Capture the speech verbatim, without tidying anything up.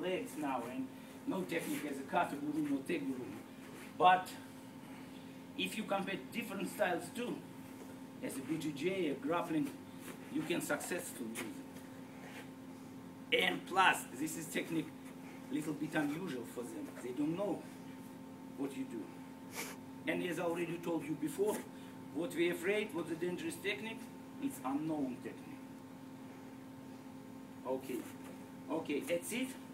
legs now, and no technique as a kata guru, no te guru. But if you compare different styles too, as a B J J, a grappling, you can successfully use it. And plus, this is technique a little bit unusual for them. They don't know what you do. And as I already told you before, what we're afraid, what's a dangerous technique, it's unknown technique. Okay, okay, that's it.